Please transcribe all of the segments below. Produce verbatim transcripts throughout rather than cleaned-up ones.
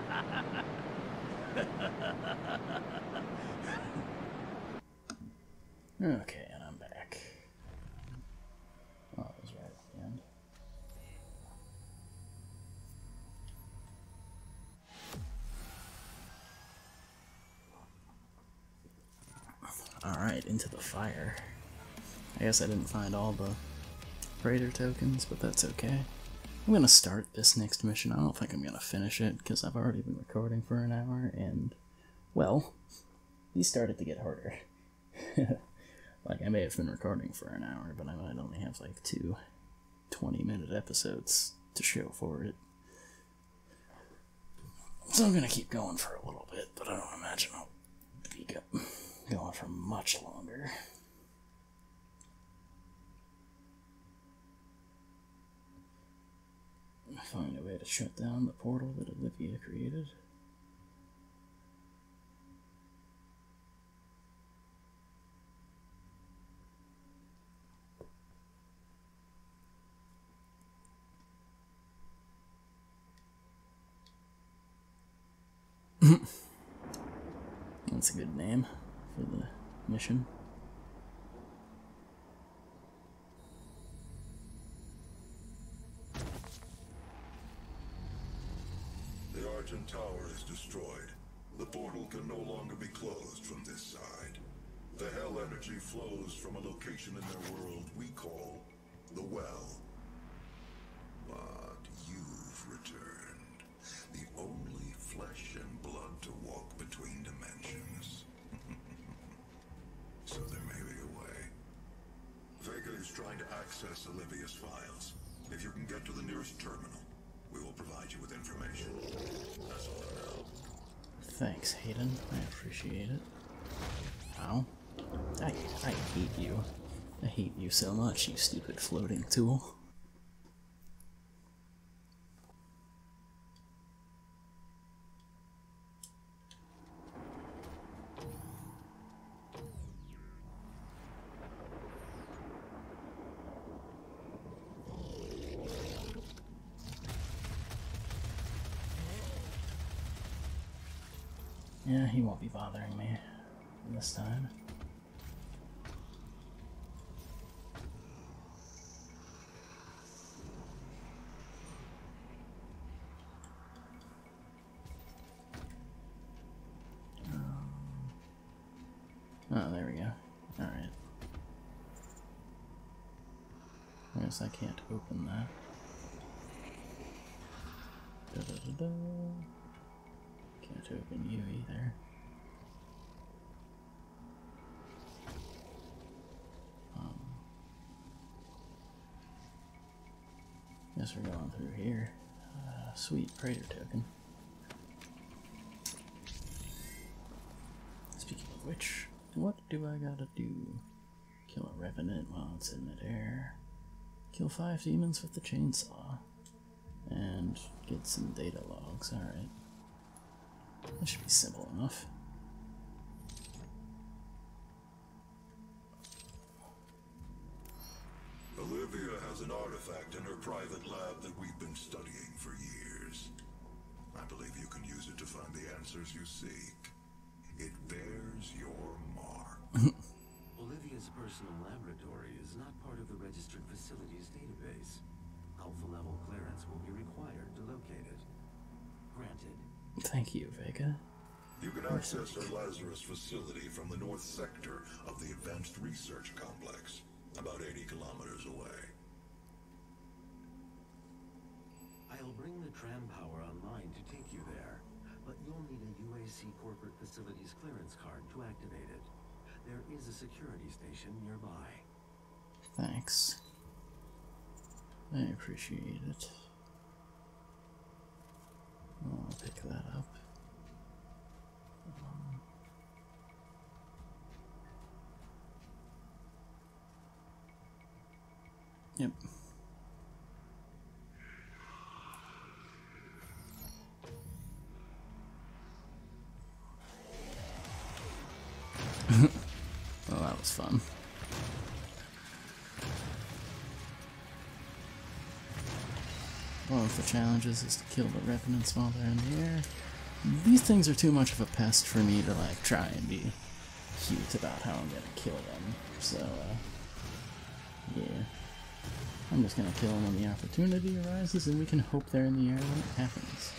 Okay, and I'm back. Oh, it was right at the end. Alright, into the fire. I guess I didn't find all the Raider tokens, but that's okay. I'm gonna start this next mission. I don't think I'm gonna finish it, because I've already been recording for an hour, and, well, these started to get harder. Like, I may have been recording for an hour, but I might only have like two twenty minute episodes to show for it. So I'm gonna keep going for a little bit, but I don't imagine I'll be going for much longer. Find a way to shut down the portal that Olivia created. That's a good name for the mission. The Argent Tower is destroyed. The portal can no longer be closed from this side. The hell energy flows from a location in their world we call the Well. But you've returned. The only flesh and blood to walk between dimensions. So there may be a way. Vega is trying to access Olivia's files. If you can get to the nearest terminal, we will provide you with information. That's all I know. Thanks, Hayden. I appreciate it. Ow. I, I hate you. I hate you so much, you stupid floating tool. Yeah, he won't be bothering me this time. Um, oh, there we go. Alright. I guess I can't open that. Da -da -da -da. Can't open you either. Um, guess we're going through here. Uh, sweet Praetor token. Speaking of which, what do I gotta do? Kill a revenant while it's in midair. Kill five demons with the chainsaw. And get some data logs, alright. That should be simple enough. Olivia has an artifact in her private lab that we've been studying for years. I believe you can use it to find the answers you seek. It bears your mark. Olivia's personal laboratory is not part of the registered facilities database. Alpha-level clearance will be required to locate it. Granted. Thank you, Vega. You can access her Lazarus facility from the north sector of the Advanced Research Complex, about eighty kilometers away. I'll bring the tram power online to take you there, but you'll need a U A C corporate facilities clearance card to activate it. There is a security station nearby. Thanks. I appreciate it. I'll pick that up. Um, yep. Well, that was fun. One of the challenges is to kill the revenants while they're in the air. These things are too much of a pest for me to like try and be cute about how I'm gonna kill them. So, uh, yeah. I'm just gonna kill them when the opportunity arises, and we can hope they're in the air when it happens.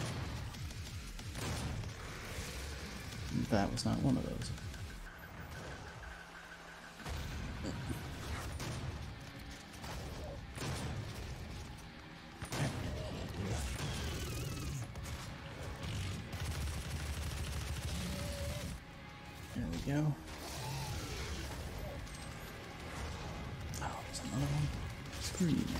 That was not one of those. There we go. Oh, there's another one. Screw you, man.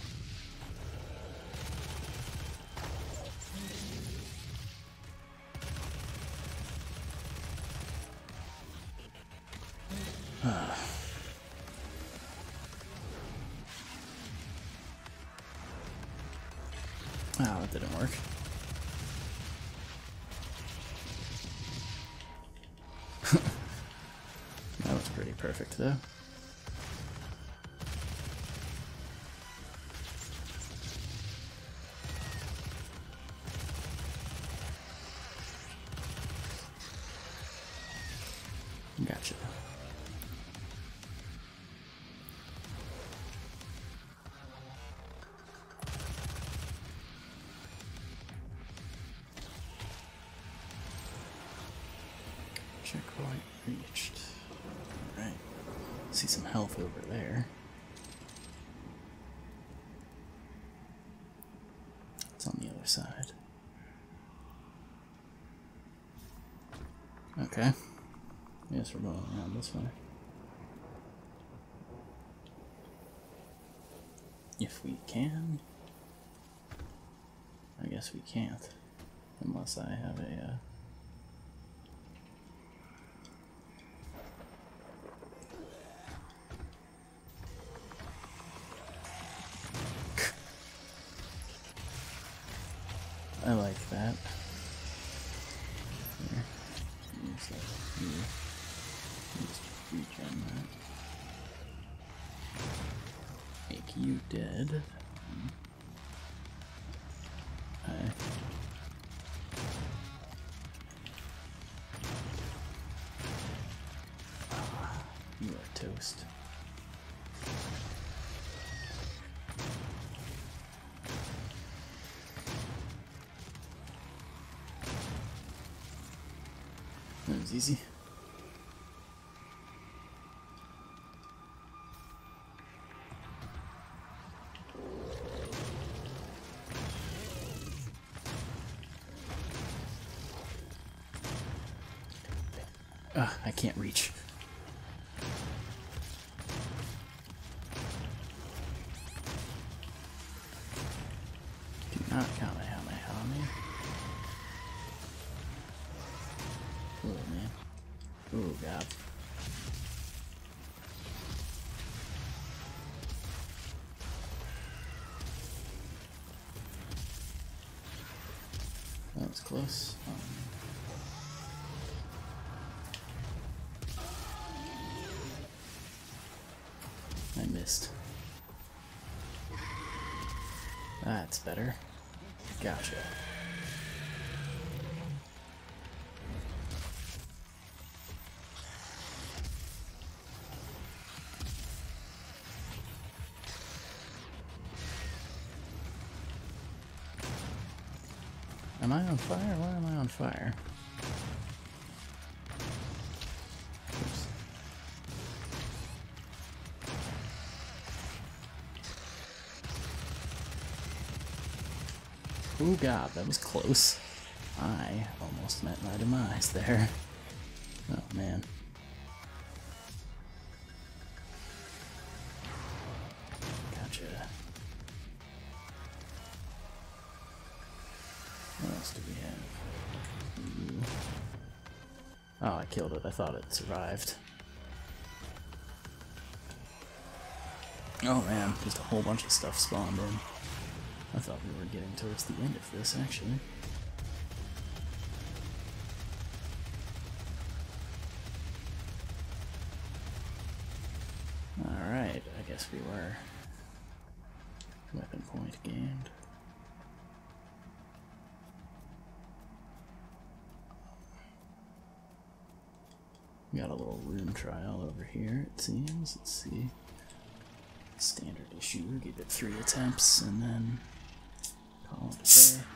Ah. Oh, that didn't work. That was pretty perfect, though. Gotcha. Checkpoint reached. Alright. See some health over there. It's on the other side. Okay. Yes, we're going around this way. If we can. I guess we can't. Unless I have a, uh... I like that. Here. Use that here. Just regen that. Make you dead. Okay. You are toast. That was easy. Ugh, I can't reach. Do not Kamehameha me. Oh man. Oh god. That was close. Um, I missed. That's better. Gotcha. Am I on fire? Why am I on fire? Oops. Oh god, that was close. I almost met my demise there. Oh man. Gotcha. What else do we have? Ooh. Oh, I killed it. I thought it survived. Oh man, just a whole bunch of stuff spawned in. I thought we were getting towards the end of this, actually. Alright, I guess we were. Weapon point gained. We got a little room trial over here, it seems. Let's see. Standard issue, give it three attempts, and then call it a day.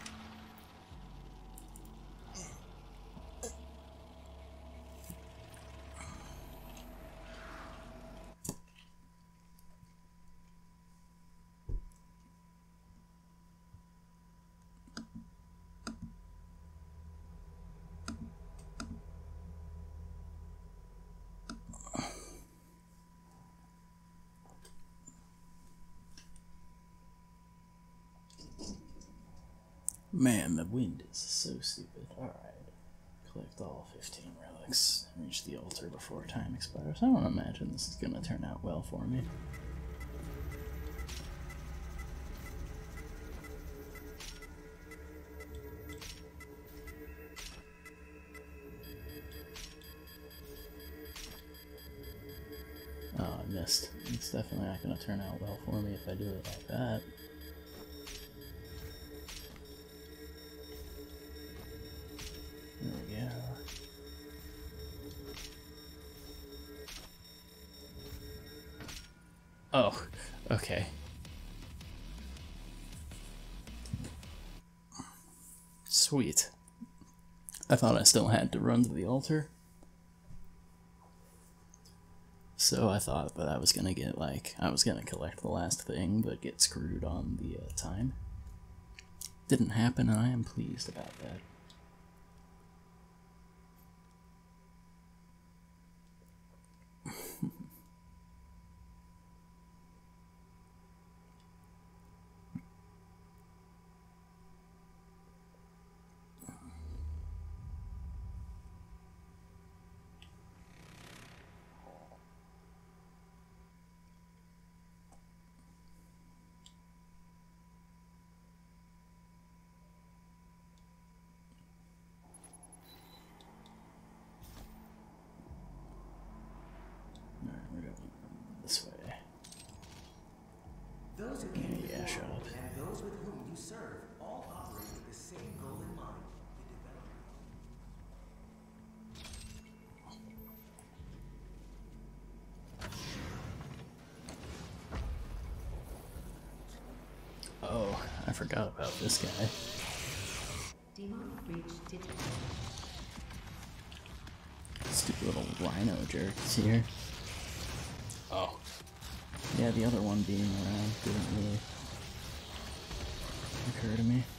Man, the wind is so stupid. Alright. Collect all fifteen relics. Reach the altar before time expires. I don't imagine this is going to turn out well for me. Oh, I missed. It's definitely not going to turn out well for me if I do it like that. There we go. Oh, okay. Sweet. I thought I still had to run to the altar. So I thought that I was gonna get, like, I was gonna collect the last thing, but get screwed on the uh, time. Didn't happen, and I am pleased about that. This way. Those who Yeah, came yeah, before shut up. and those with whom you serve all operate with the same goal in mind, the development. Oh, I forgot about this guy. Demonic breach detected. Stupid little rhino jerk is here. Oh. Yeah, the other one being around didn't really occur to me.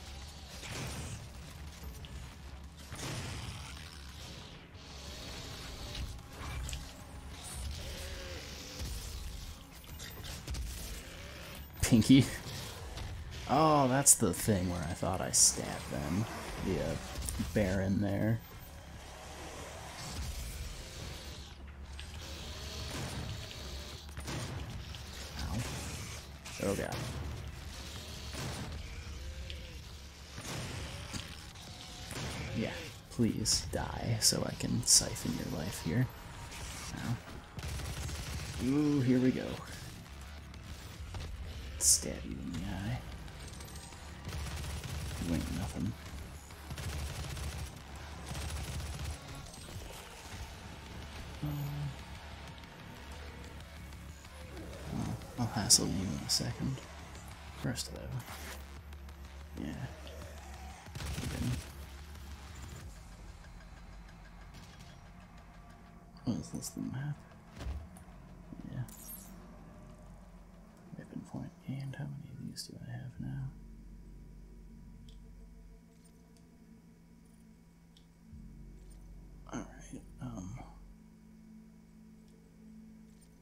Pinky. Oh, that's the thing where I thought I stabbed them. The uh, Baron there. Ow. Oh god. Yeah, please die so I can siphon your life here. Ow. Ooh, here we go. Stab you in the eye. You ain't nothing. Oh, I'll hassle you in a second. First though. Yeah. Even. What is this, the map?